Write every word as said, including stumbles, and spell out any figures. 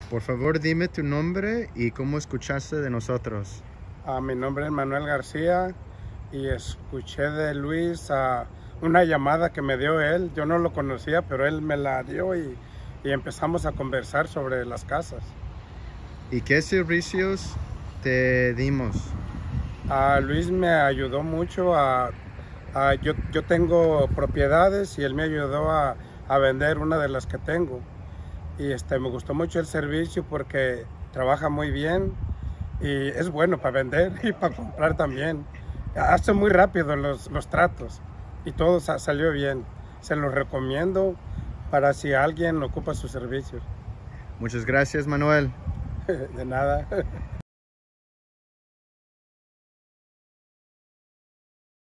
Por favor, dime tu nombre y cómo escuchaste de nosotros. Uh, mi nombre es Manuel García y escuché de Luis uh, una llamada que me dio él. Yo no lo conocía, pero él me la dio y, y empezamos a conversar sobre las casas. ¿Y qué servicios te dimos? Uh, Luis me ayudó mucho a... a yo, yo tengo propiedades y él me ayudó a, a vender una de las que tengo. Y este, me gustó mucho el servicio porque trabaja muy bien y es bueno para vender y para comprar también. Hace muy rápido los, los tratos y todo salió bien. Se los recomiendo para si alguien ocupa sus servicios. Muchas gracias, Manuel. De nada.